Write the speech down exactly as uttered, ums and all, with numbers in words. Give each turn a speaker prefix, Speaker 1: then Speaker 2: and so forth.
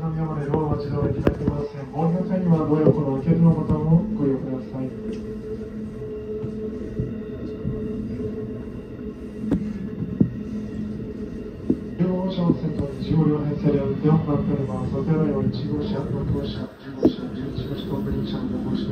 Speaker 1: 津波山でドアは自動で開いていません。お降りの際にはドア横の開けるのボタンをご利用ください。じゅうご号車を先頭にじゅうご両編成で運転を行っております。お手洗いはいち号車、ろく号車、じゅう号車、じゅういち号車とグリーン車のご号車